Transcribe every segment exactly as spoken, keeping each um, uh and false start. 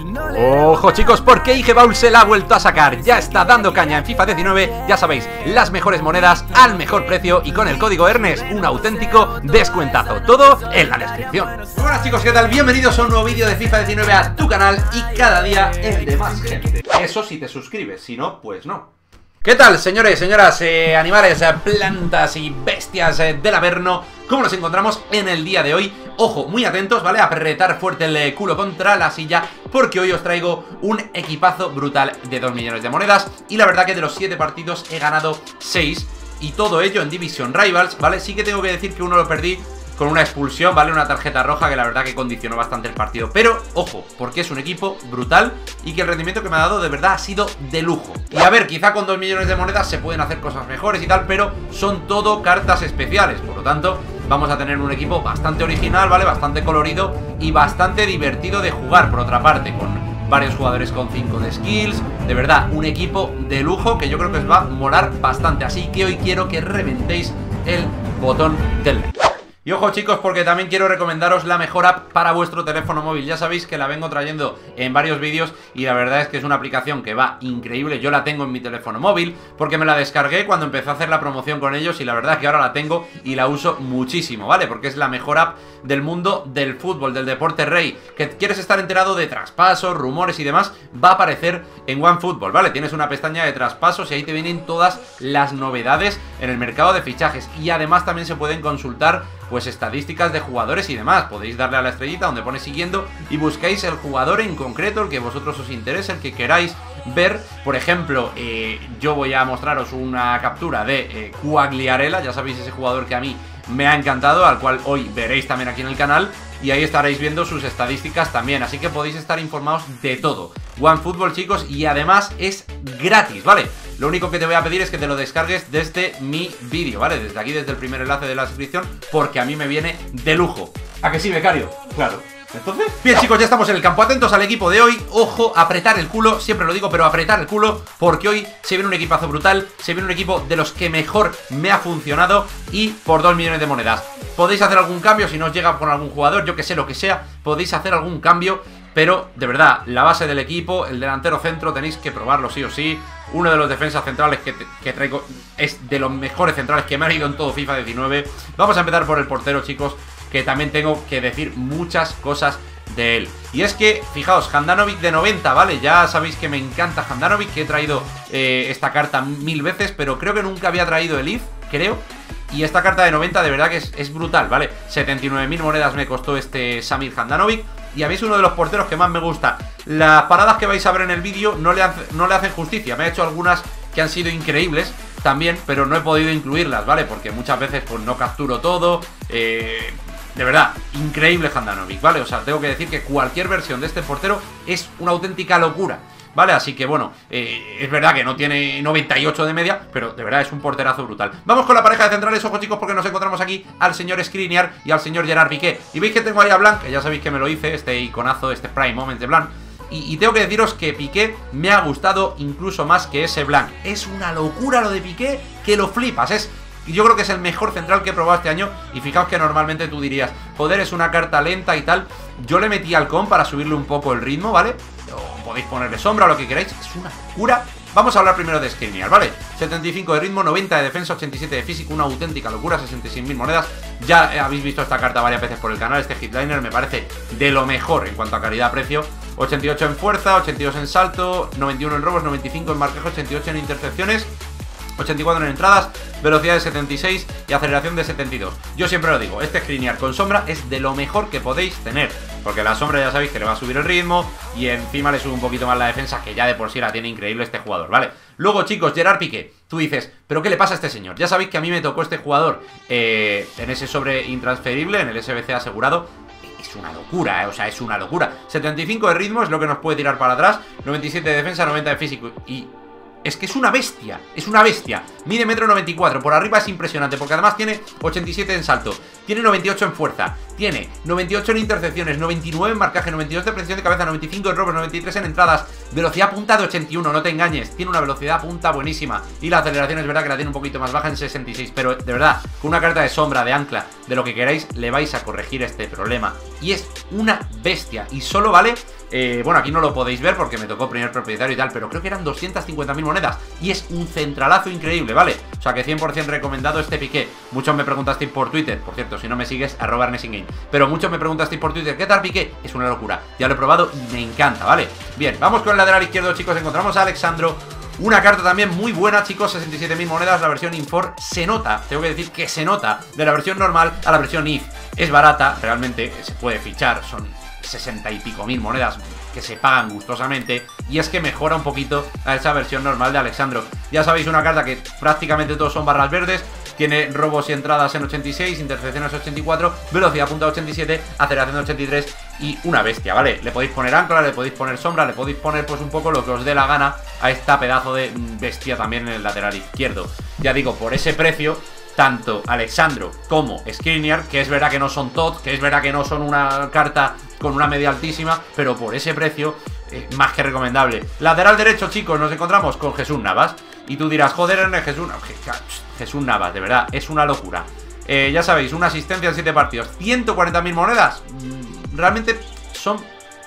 Ojo chicos, porque I G Baul se la ha vuelto a sacar. Ya está dando caña en FIFA diecinueve. Ya sabéis, las mejores monedas al mejor precio y con el código Ernest un auténtico descuentazo. Todo en la descripción. Buenas chicos, ¿qué tal? Bienvenidos a un nuevo vídeo de FIFA diecinueve a tu canal y cada día el de más gente. Eso si te suscribes, si no, pues no. ¿Qué tal, señores, señoras, eh, animales, eh, plantas y bestias eh, del Averno? ¿Cómo nos encontramos en el día de hoy? Ojo, muy atentos, ¿vale? Apretar fuerte el eh, culo contra la silla, porque hoy os traigo un equipazo brutal de dos millones de monedas. Y la verdad que de los siete partidos he ganado seis, y todo ello en Division Rivals, ¿vale? Sí que tengo que decir que uno lo perdí con una expulsión, ¿vale? Una tarjeta roja que la verdad que condicionó bastante el partido. Pero, ojo, porque es un equipo brutal y que el rendimiento que me ha dado de verdad ha sido de lujo. Y a ver, quizá con dos millones de monedas se pueden hacer cosas mejores y tal, pero son todo cartas especiales. Por lo tanto, vamos a tener un equipo bastante original, ¿vale? Bastante colorido y bastante divertido de jugar, por otra parte, con varios jugadores con cinco de skills. De verdad, un equipo de lujo que yo creo que os va a molar bastante. Así que hoy quiero que reventéis el botón del like. Y ojo chicos, porque también quiero recomendaros la mejor app para vuestro teléfono móvil. Ya sabéis que la vengo trayendo en varios vídeos y la verdad es que es una aplicación que va increíble. Yo la tengo en mi teléfono móvil porque me la descargué cuando empecé a hacer la promoción con ellos y la verdad es que ahora la tengo y la uso muchísimo, ¿vale? Porque es la mejor app del mundo del fútbol, del deporte rey. Que quieres estar enterado de traspasos, rumores y demás, va a aparecer en OneFootball, ¿vale? Tienes una pestaña de traspasos y ahí te vienen todas las novedades en el mercado de fichajes. Y además también se pueden consultar pues estadísticas de jugadores y demás. Podéis darle a la estrellita donde pone siguiendo y buscáis el jugador en concreto, el que vosotros os interese, el que queráis ver. Por ejemplo, eh, yo voy a mostraros una captura de eh, Quagliarella, ya sabéis, ese jugador que a mí me ha encantado, al cual hoy veréis también aquí en el canal. Y ahí estaréis viendo sus estadísticas también, así que podéis estar informados de todo. OneFootball, chicos, y además es gratis, ¿vale? Lo único que te voy a pedir es que te lo descargues desde mi vídeo, ¿vale? Desde aquí, desde el primer enlace de la suscripción, porque a mí me viene de lujo. ¿A que sí, becario? Claro. Entonces, bien chicos, ya estamos en el campo. Atentos al equipo de hoy. Ojo, apretar el culo, siempre lo digo, pero apretar el culo, porque hoy se viene un equipazo brutal. Se viene un equipo de los que mejor me ha funcionado y por dos millones de monedas. Podéis hacer algún cambio si no os llega con algún jugador, yo que sé, lo que sea. Podéis hacer algún cambio, pero de verdad, la base del equipo, el delantero centro, tenéis que probarlo sí o sí. Uno de los defensas centrales que, que traigo es de los mejores centrales que me han ido en todo FIFA diecinueve. Vamos a empezar por el portero, chicos, que también tengo que decir muchas cosas de él. Y es que, fijaos, Handanovic de noventa, ¿vale? Ya sabéis que me encanta Handanovic, que he traído eh, esta carta mil veces, pero creo que nunca había traído el I F, creo. Y esta carta de noventa de verdad que es, es brutal, ¿vale? setenta y nueve mil monedas me costó este Samir Handanovic. Y a mí es uno de los porteros que más me gusta. Las paradas que vais a ver en el vídeo no le, no le hacen justicia. Me ha hecho algunas que han sido increíbles también, pero no he podido incluirlas, ¿vale? Porque muchas veces pues no capturo todo. Eh... De verdad, increíble Handanovic, ¿vale? O sea, tengo que decir que cualquier versión de este portero es una auténtica locura, ¿vale? Así que bueno, eh, es verdad que no tiene noventa y ocho de media, pero de verdad es un porterazo brutal. Vamos con la pareja de centrales, ojo chicos, porque nos encontramos aquí al señor Skriniar y al señor Gerard Piqué. Y veis que tengo ahí a Blanc, que ya sabéis que me lo hice, este iconazo, este Prime Moment de Blanc. Y, y tengo que deciros que Piqué me ha gustado incluso más que ese Blanc. Es una locura lo de Piqué, que lo flipas, es... Y yo creo que es el mejor central que he probado este año. Y fijaos que normalmente tú dirías, joder, es una carta lenta y tal. Yo le metí halcón para subirle un poco el ritmo, ¿vale? O podéis ponerle sombra o lo que queráis. Es una locura. Vamos a hablar primero de Skriniar, ¿vale? setenta y cinco de ritmo, noventa de defensa, ochenta y siete de físico. Una auténtica locura, sesenta y seis mil monedas. Ya habéis visto esta carta varias veces por el canal. Este Hitliner me parece de lo mejor en cuanto a calidad-precio. ochenta y ocho en fuerza, ochenta y dos en salto, noventa y uno en robos, noventa y cinco en marcaje, ochenta y ocho en intercepciones, ochenta y cuatro en entradas, velocidad de setenta y seis y aceleración de setenta y dos. Yo siempre lo digo, este Skriniar con sombra es de lo mejor que podéis tener, porque la sombra ya sabéis que le va a subir el ritmo y encima le sube un poquito más la defensa, que ya de por sí la tiene increíble este jugador, ¿vale? Luego chicos, Gerard Piqué, tú dices, ¿pero qué le pasa a este señor? Ya sabéis que a mí me tocó este jugador eh, en ese sobre intransferible, en el S B C asegurado. Es una locura, ¿eh? O sea, es una locura. setenta y cinco de ritmo es lo que nos puede tirar para atrás, noventa y siete de defensa, noventa de físico y... Es que es una bestia, es una bestia. Mide metro noventa y cuatro, por arriba es impresionante, porque además tiene ochenta y siete en salto. Tiene noventa y ocho en fuerza, tiene noventa y ocho en intercepciones, noventa y nueve en marcaje, noventa y dos de precisión de cabeza, noventa y cinco en robos, noventa y tres en entradas, velocidad punta de ochenta y uno, no te engañes, tiene una velocidad punta buenísima. Y la aceleración es verdad que la tiene un poquito más baja en sesenta y seis, pero de verdad, con una carta de sombra, de ancla, de lo que queráis, le vais a corregir este problema. Y es una bestia, y solo vale... Eh, bueno, aquí no lo podéis ver porque me tocó primer propietario y tal, pero creo que eran doscientas cincuenta mil monedas. Y es un centralazo increíble, ¿vale? O sea que cien por cien recomendado este Piqué. Muchos me preguntasteis por Twitter, por cierto, si no me sigues, arroba ErnesInGame. Pero muchos me preguntasteis por Twitter, ¿qué tal Piqué? Es una locura, ya lo he probado y me encanta, ¿vale? Bien, vamos con el lateral izquierdo, chicos. Encontramos a Alexandro. Una carta también muy buena, chicos, sesenta y siete mil monedas, la versión Infor. Se nota, tengo que decir que se nota de la versión normal a la versión I F. Es barata, realmente se puede fichar, son sesenta y pico mil monedas que se pagan gustosamente, y es que mejora un poquito a esa versión normal de Alexandro. Ya sabéis, una carta que prácticamente todos son barras verdes, tiene robos y entradas en ochenta y seis, intercepciones ochenta y cuatro, velocidad punta ochenta y siete, aceleración de ochenta y tres y una bestia, ¿vale? Le podéis poner ancla, le podéis poner sombra, le podéis poner pues un poco lo que os dé la gana a esta pedazo de bestia también en el lateral izquierdo. Ya digo, por ese precio, tanto Alexandro como Skriniar, que es verdad que no son T O T, que es verdad que no son una carta con una media altísima, pero por ese precio, eh, más que recomendable. Lateral derecho, chicos, nos encontramos con Jesús Navas. Y tú dirás, joder, Ernest, Jesús, Jesús Navas, de verdad, es una locura. eh, Ya sabéis, una asistencia en siete partidos, ciento cuarenta mil monedas. Realmente son...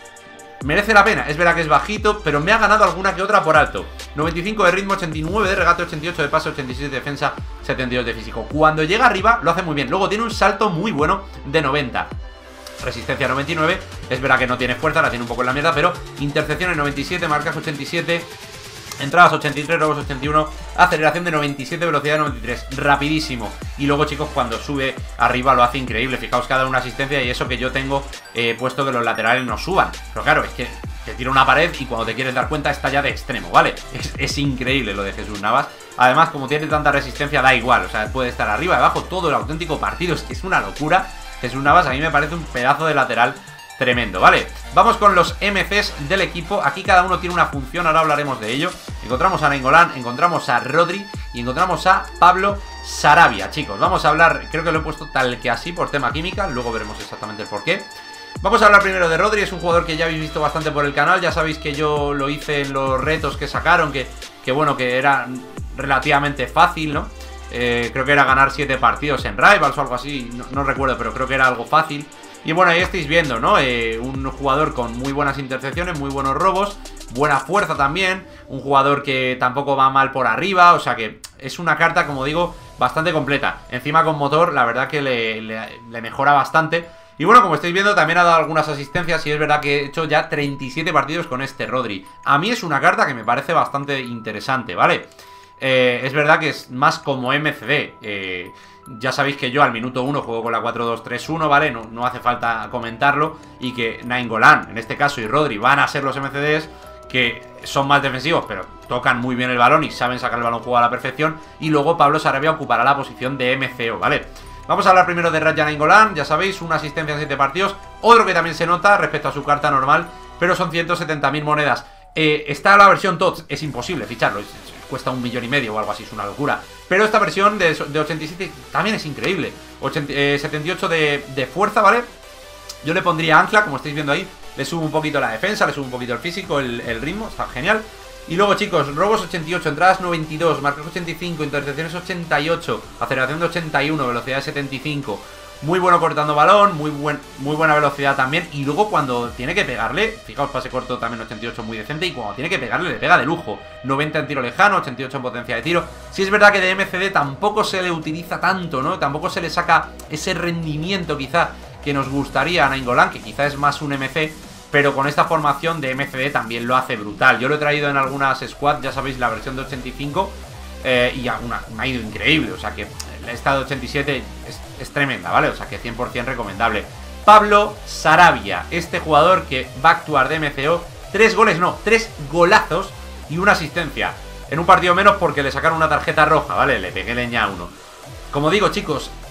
merece la pena, es verdad que es bajito, pero me ha ganado alguna que otra por alto. noventa y cinco de ritmo, ochenta y nueve de regate, ochenta y ocho de pase, ochenta y siete de defensa, setenta y dos de físico. Cuando llega arriba lo hace muy bien. Luego tiene un salto muy bueno de noventa. Resistencia noventa y nueve, es verdad que no tiene fuerza, la tiene un poco en la mierda, pero intercepciones noventa y siete, marcaje ochenta y siete, entradas ochenta y tres, robos ochenta y uno, aceleración de noventa y siete, velocidad de noventa y tres, rapidísimo. Y luego, chicos, cuando sube arriba lo hace increíble. Fijaos que ha dado una asistencia, y eso que yo tengo eh, puesto que los laterales no suban. Pero claro, es que te tira una pared y cuando te quieres dar cuenta está ya de extremo, ¿vale? Es, es increíble lo de Jesús Navas. Además, como tiene tanta resistencia, da igual, o sea, puede estar arriba, abajo, todo el auténtico partido. Es que es una locura. Jesús Navas a mí me parece un pedazo de lateral tremendo, ¿vale? Vamos con los M Cs del equipo. Aquí cada uno tiene una función, ahora hablaremos de ello. Encontramos a Nainggolan, encontramos a Rodri y encontramos a Pablo Sarabia, chicos. Vamos a hablar, creo que lo he puesto tal que así por tema química, luego veremos exactamente el porqué. Vamos a hablar primero de Rodri. Es un jugador que ya habéis visto bastante por el canal. Ya sabéis que yo lo hice en los retos que sacaron, que, que bueno, que era relativamente fácil, ¿no? Eh, creo que era ganar siete partidos en Rivals o algo así, no, no recuerdo, pero creo que era algo fácil. Y bueno, ahí estáis viendo, ¿no? Eh, un jugador con muy buenas intercepciones, muy buenos robos, buena fuerza también, un jugador que tampoco va mal por arriba, o sea que es una carta, como digo, bastante completa. Encima con motor, la verdad que le, le, le mejora bastante. Y bueno, como estáis viendo, también ha dado algunas asistencias y es verdad que he hecho ya treinta y siete partidos con este Rodri. A mí es una carta que me parece bastante interesante, ¿vale? Eh, es verdad que es más como M C D. Eh, ya sabéis que yo al minuto uno juego con la cuatro dos tres uno, ¿vale? No, no hace falta comentarlo. Y que Nainggolan, en este caso, y Rodri van a ser los M C Ds que son más defensivos, pero tocan muy bien el balón y saben sacar el balón jugado a la perfección. Y luego Pablo Sarabia ocupará la posición de M C O, ¿vale? Vamos a hablar primero de Radja Nainggolan. Ya sabéis, una asistencia en siete partidos. Otro que también se nota respecto a su carta normal, pero son ciento setenta mil monedas. Eh, está la versión T O T S, es imposible ficharlo, es, es, cuesta un millón y medio o algo así, es una locura. Pero esta versión de, de ochenta y siete también es increíble. ochenta, eh, setenta y ocho de, de fuerza, ¿vale? Yo le pondría ancla, como estáis viendo ahí. Le subo un poquito la defensa, le subo un poquito el físico, el, el ritmo, está genial. Y luego, chicos, robos ochenta y ocho, entradas noventa y dos, marcas ochenta y cinco, intercepciones ochenta y ocho, aceleración de ochenta y uno, velocidad de setenta y cinco. Muy bueno cortando balón, muy, buen, muy buena velocidad también. Y luego cuando tiene que pegarle, fijaos, pase corto también ochenta y ocho, muy decente. Y cuando tiene que pegarle, le pega de lujo. noventa en tiro lejano, ochenta y ocho en potencia de tiro. Sí es verdad que de M C D tampoco se le utiliza tanto, ¿no? Tampoco se le saca ese rendimiento quizá que nos gustaría a Nainggolan, que quizá es más un M C. Pero con esta formación de M C D también lo hace brutal. Yo lo he traído en algunas squads, ya sabéis, la versión de ochenta y cinco. Eh, y una, una ha ido increíble, o sea que esta de ochenta y siete es, es tremenda, ¿vale? O sea que cien por cien recomendable. Pablo Sarabia, este jugador que va a actuar de M C O, tres goles, no, tres golazos y una asistencia. En un partido menos porque le sacaron una tarjeta roja, ¿vale? Le pegué leña a uno. Como digo, chicos,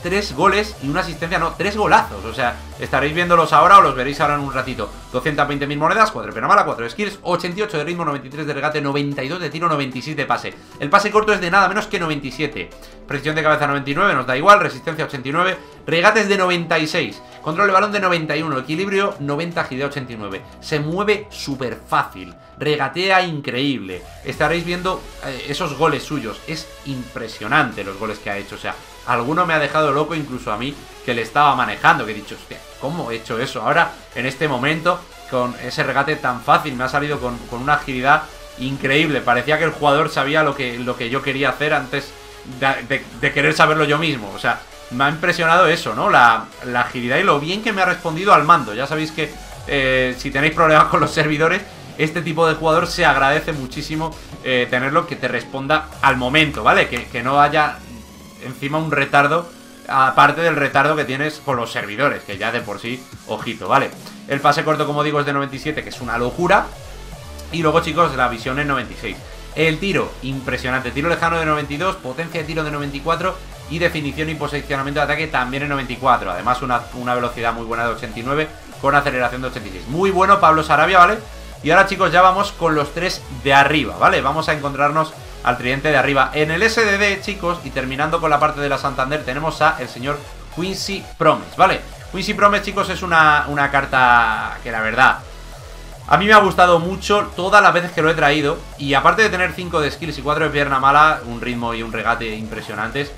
tres goles y una asistencia, no, tres golazos. O sea, estaréis viéndolos ahora o los veréis ahora en un ratito. doscientas veinte mil monedas, cuatro de pena mala, cuatro de skills, ochenta y ocho de ritmo, noventa y tres de regate, noventa y dos de tiro, noventa y siete de pase. El pase corto es de nada menos que noventa y siete. Precisión de cabeza noventa y nueve, nos da igual, resistencia ochenta y nueve, regates de noventa y seis, control de balón de noventa y uno, equilibrio noventa, agilidad ochenta y nueve. Se mueve súper fácil, regatea increíble. Estaréis viendo eh, esos goles suyos, es impresionante los goles que ha hecho. O sea, alguno me ha dejado loco, incluso a mí, que le estaba manejando, que he dicho, hostia, ¿cómo he hecho eso? Ahora, en este momento, con ese regate tan fácil, me ha salido con, con una agilidad increíble. Parecía que el jugador sabía lo que, lo que yo quería hacer antes de, de, de querer saberlo yo mismo. O sea, me ha impresionado eso, ¿no? La, la agilidad y lo bien que me ha respondido al mando. Ya sabéis que eh, si tenéis problemas con los servidores, este tipo de jugador se agradece muchísimo eh, tenerlo, que te responda al momento, ¿vale? Que, que no haya encima un retardo, aparte del retardo que tienes con los servidores, que ya de por sí, ojito, ¿vale? El pase corto, como digo, es de noventa y siete, que es una locura. Y luego, chicos, la visión es noventa y seis. El tiro, impresionante. Tiro lejano de noventa y dos, potencia de tiro de noventa y cuatro y definición y posicionamiento de ataque también en noventa y cuatro. Además, una, una velocidad muy buena de ochenta y nueve con aceleración de ochenta y seis. Muy bueno, Pablo Sarabia, ¿vale? Y ahora, chicos, ya vamos con los tres de arriba, ¿vale? Vamos a encontrarnos al tridente de arriba. En el S D D, chicos, y terminando con la parte de la Santander, tenemos a el señor Quincy Promes, ¿vale? Quincy Promes, chicos, es una, una carta que la verdad a mí me ha gustado mucho todas las veces que lo he traído. Y aparte de tener cinco de skills y cuatro de pierna mala, un ritmo y un regate impresionantes,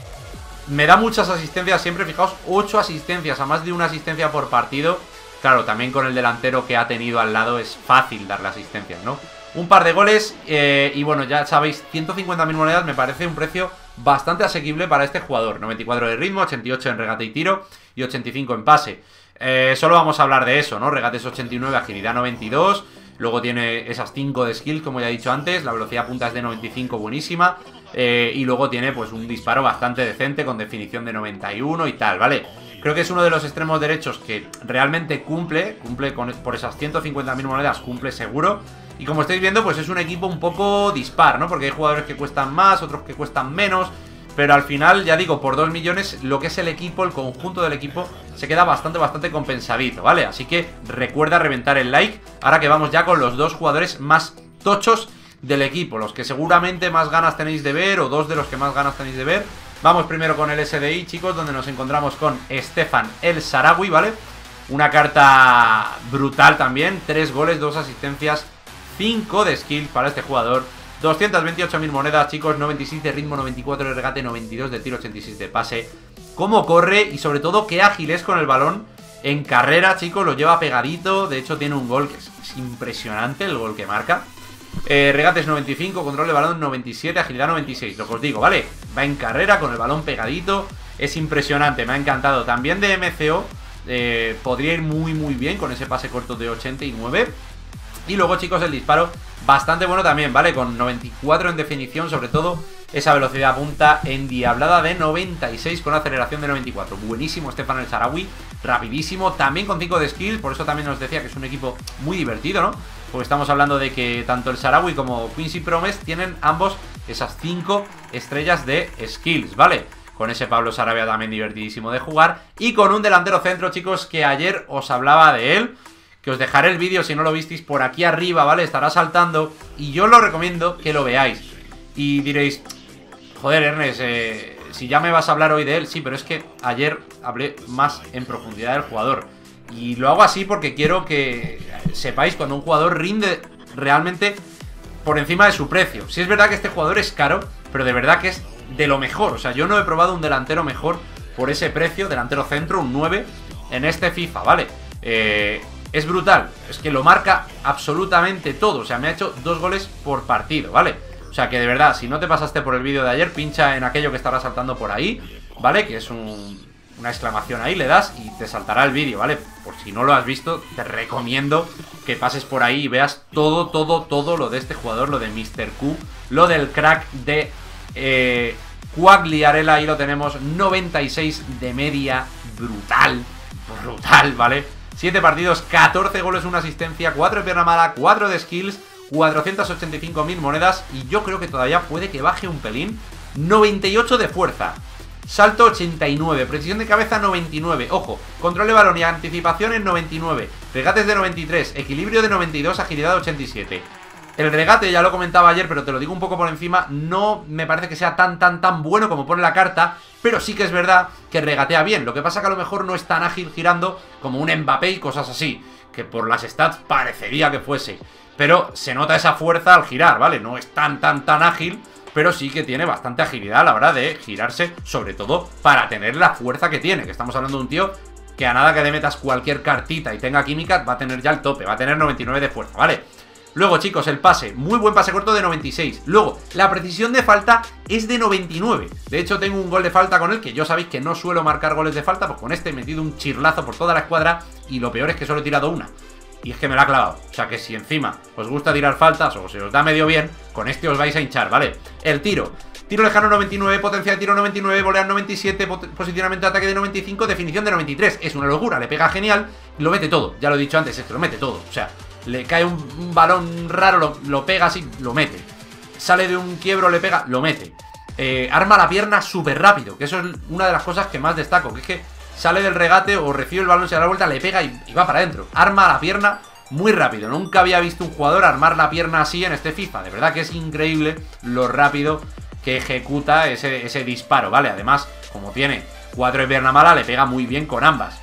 me da muchas asistencias siempre. Fijaos, ocho asistencias, a más de una asistencia por partido. Claro, también con el delantero que ha tenido al lado es fácil darle asistencias, ¿no? Un par de goles eh, y bueno, ya sabéis, ciento cincuenta mil monedas me parece un precio bastante asequible para este jugador. noventa y cuatro de ritmo, ochenta y ocho en regate y tiro y ochenta y cinco en pase. Eh, solo vamos a hablar de eso, ¿no? Regates ochenta y nueve, agilidad noventa y dos. Luego tiene esas cinco de skills, como ya he dicho antes. La velocidad punta es de noventa y cinco, buenísima. Eh, y luego tiene pues un disparo bastante decente con definición de noventa y uno y tal, ¿vale? Creo que es uno de los extremos derechos que realmente cumple, cumple con, por esas ciento cincuenta mil monedas, cumple seguro. Y como estáis viendo, pues es un equipo un poco dispar, ¿no? Porque hay jugadores que cuestan más, otros que cuestan menos. Pero al final, ya digo, por dos millones, lo que es el equipo, el conjunto del equipo, se queda bastante, bastante compensadito, ¿vale? Así que recuerda reventar el like. Ahora que vamos ya con los dos jugadores más tochos del equipo, los que seguramente más ganas tenéis de ver, o dos de los que más ganas tenéis de ver. Vamos primero con el S D I, chicos, donde nos encontramos con Stefan El Sarawi, ¿vale? Una carta brutal también, tres goles, dos asistencias, cinco de skills para este jugador. doscientas veintiocho mil monedas, chicos, noventa y seis de ritmo, noventa y cuatro de regate, noventa y dos de tiro, ochenta y seis de pase. Cómo corre y sobre todo qué ágil es con el balón en carrera, chicos, lo lleva pegadito. De hecho tiene un gol que es, es impresionante, el gol que marca. Eh, regates noventa y cinco, control de balón noventa y siete, agilidad noventa y seis, lo que os digo, ¿vale? Va en carrera con el balón pegadito, es impresionante, me ha encantado. También de M C O, eh, podría ir muy muy bien con ese pase corto de ochenta y nueve. Y luego, chicos, el disparo bastante bueno también, ¿vale? Con noventa y cuatro en definición, sobre todo esa velocidad punta endiablada de noventa y seis con aceleración de noventa y cuatro. Buenísimo Stefan El Sarawi, rapidísimo, también con cinco de skill, por eso también os decía que es un equipo muy divertido, ¿no? Porque estamos hablando de que tanto el Sarawi como Quincy Promes tienen ambos esas cinco estrellas de skills, ¿vale? Con ese Pablo Sarabia también divertidísimo de jugar. Y con un delantero centro, chicos, que ayer os hablaba de él, que os dejaré el vídeo si no lo visteis por aquí arriba, ¿vale? Estará saltando y yo lo recomiendo que lo veáis. Y diréis, joder, Ernest, eh, si ya me vas a hablar hoy de él. Sí, pero es que ayer hablé más en profundidad del jugador. Y lo hago así porque quiero que sepáis cuando un jugador rinde realmente por encima de su precio. Sí es verdad que este jugador es caro, pero de verdad que es de lo mejor. O sea, yo no he probado un delantero mejor por ese precio, delantero centro, un nueve, en este FIFA, ¿vale? Eh... Es brutal, es que lo marca absolutamente todo. O sea, me ha hecho dos goles por partido, ¿vale? O sea que de verdad, si no te pasaste por el vídeo de ayer, pincha en aquello que estará saltando por ahí, ¿vale? Que es un, una exclamación ahí, le das y te saltará el vídeo, ¿vale? Por si no lo has visto, te recomiendo que pases por ahí y veas todo, todo, todo lo de este jugador, lo de mister Q, lo del crack de eh, Quagliarella. Ahí lo tenemos, noventa y seis de media, brutal, brutal, ¿vale? siete partidos, catorce goles, una asistencia, cuatro de pierna mala, cuatro de skills, cuatrocientas ochenta y cinco mil monedas. Y yo creo que todavía puede que baje un pelín. noventa y ocho de fuerza, salto ochenta y nueve, precisión de cabeza noventa y nueve, ojo, control de balón y anticipación en noventa y nueve, regates de noventa y tres, equilibrio de noventa y dos, agilidad de ochenta y siete. El regate, ya lo comentaba ayer, pero te lo digo un poco por encima, no me parece que sea tan, tan, tan bueno como pone la carta, pero sí que es verdad que regatea bien. Lo que pasa que a lo mejor no es tan ágil girando como un Mbappé y cosas así, que por las stats parecería que fuese. Pero se nota esa fuerza al girar, ¿vale? No es tan, tan, tan ágil, pero sí que tiene bastante agilidad a la hora de girarse, sobre todo para tener la fuerza que tiene, que estamos hablando de un tío que a nada que le metas cualquier cartita y tenga química, va a tener ya el tope, va a tener noventa y nueve de fuerza, ¿vale? Luego, chicos, el pase, muy buen pase corto de noventa y seis. Luego, la precisión de falta es de noventa y nueve. De hecho, tengo un gol de falta con él, que yo sabéis que no suelo marcar goles de falta, pues con este he metido un chirlazo por toda la escuadra y lo peor es que solo he tirado una. Y es que me la ha clavado. O sea que si encima os gusta tirar faltas o se os da medio bien, con este os vais a hinchar, ¿vale? El tiro. Tiro lejano noventa y nueve, potencia de tiro noventa y nueve, volea noventa y siete, posicionamiento de ataque de noventa y cinco, definición de noventa y tres. Es una locura, le pega genial y lo mete todo. Ya lo he dicho antes, es que lo mete todo. O sea, le cae un, un balón raro, lo, lo pega así, lo mete. Sale de un quiebro, le pega, lo mete. Eh, arma la pierna súper rápido, que eso es una de las cosas que más destaco, que es que sale del regate o recibe el balón, se da la vuelta, le pega y, y va para adentro. Arma la pierna muy rápido. Nunca había visto un jugador armar la pierna así en este FIFA. De verdad que es increíble lo rápido que ejecuta ese, ese disparo, ¿vale? Además, como tiene cuatro de pierna mala, le pega muy bien con ambas.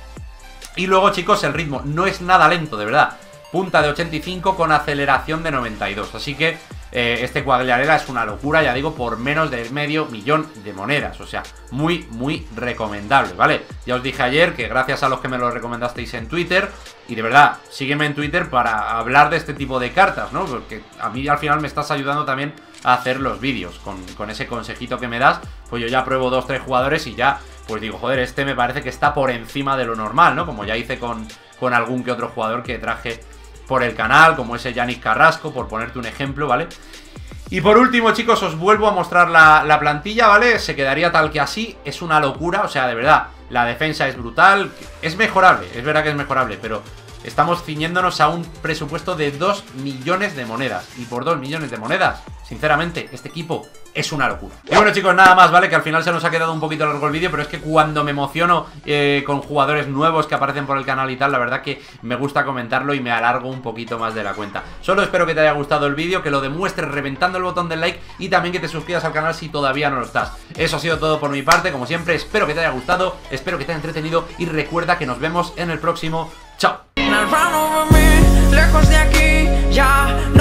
Y luego, chicos, el ritmo no es nada lento, de verdad. Punta de ochenta y cinco con aceleración de noventa y dos. Así que eh, este Quagliarella es una locura, ya digo, por menos de medio millón de monedas. O sea, muy, muy recomendable, ¿vale? Ya os dije ayer que gracias a los que me lo recomendasteis en Twitter. Y de verdad, sígueme en Twitter para hablar de este tipo de cartas, ¿no? Porque a mí al final me estás ayudando también a hacer los vídeos. Con, con ese consejito que me das, pues yo ya pruebo dos, tres jugadores y ya, pues digo, joder, este me parece que está por encima de lo normal, ¿no? Como ya hice con, con algún que otro jugador que traje por el canal, como ese Yannick Carrasco, por ponerte un ejemplo, ¿vale? Y por último, chicos, os vuelvo a mostrar la, la plantilla, ¿vale? Se quedaría tal que así, es una locura, o sea, de verdad, la defensa es brutal, es mejorable, es verdad que es mejorable, pero estamos ciñéndonos a un presupuesto de dos millones de monedas, y por dos millones de monedas, sinceramente, este equipo es una locura. Y bueno, chicos, nada más, ¿vale? Que al final se nos ha quedado un poquito largo el vídeo, pero es que cuando me emociono eh, con jugadores nuevos que aparecen por el canal y tal, la verdad que me gusta comentarlo y me alargo un poquito más de la cuenta. Solo espero que te haya gustado el vídeo, que lo demuestres reventando el botón del like y también que te suscribas al canal si todavía no lo estás. Eso ha sido todo por mi parte, como siempre, espero que te haya gustado, espero que te haya entretenido y recuerda que nos vemos en el próximo. ¡Chao! Lejos de aquí, ya